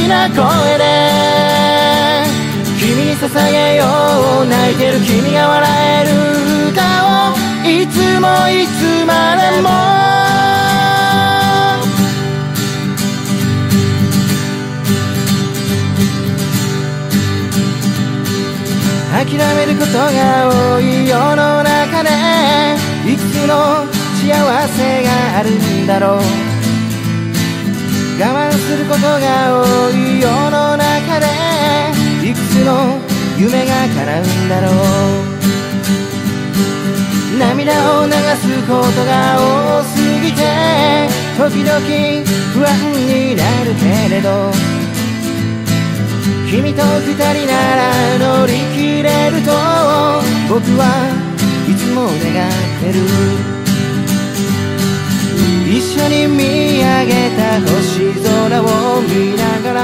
きな声で君に捧げよう。泣いてる君が笑える歌をいつもいつまでも。諦めることが多い世の中でいくつの幸せがあるんだろう。我慢することが多い世の中でいくつの夢が叶うんだろう。涙を流すことが多すぎて時々不安になるけれど、君と二人なら乗り切れると僕はいつも願ってる。一緒に見上げた星空を見ながら